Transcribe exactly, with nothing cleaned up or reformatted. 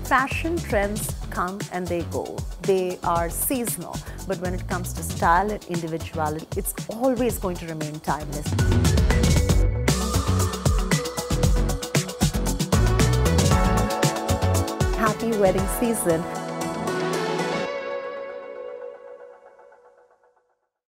Fashion trends come and they go. They are seasonal. But when it comes to style and individuality, it's always going to remain timeless. Happy wedding season.